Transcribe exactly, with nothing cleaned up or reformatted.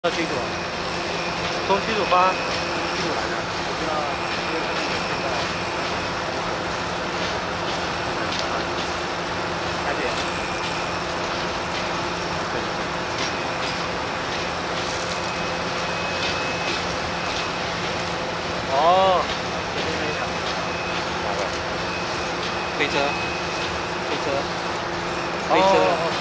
要清楚，从七组八七组来的，我知道，因为他们现在台北，对对。哦，前面那一场，哪个？飞车，飞车，飞车。